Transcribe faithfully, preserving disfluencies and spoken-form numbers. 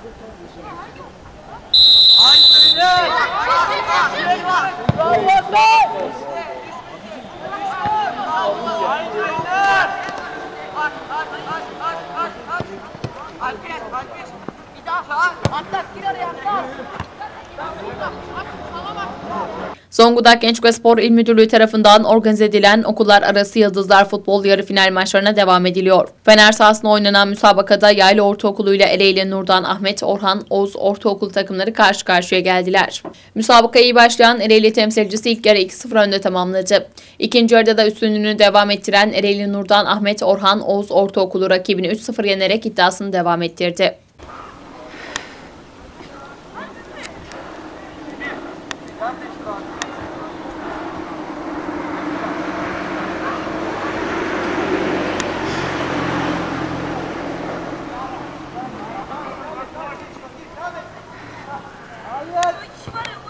Zonguldak Gençlik ve Spor İl Müdürlüğü tarafından organize edilen okullar arası Yıldızlar Futbol yarı final maçlarına devam ediliyor. Fener sahasında oynanan müsabakada Yayla Ortaokulu ile Ereğli Nurdan Ahmet Orhan Oğuz Ortaokulu takımları karşı karşıya geldiler. Müsabakaya iyi başlayan Ereğli temsilcisi ilk yarı iki sıfır önde tamamladı. İkinci yarıda da üstünlüğünü devam ettiren Ereğli Nurdan Ahmet Orhan Oğuz Ortaokulu rakibini üç sıfır yenerek iddiasını devam ettirdi. Hayır.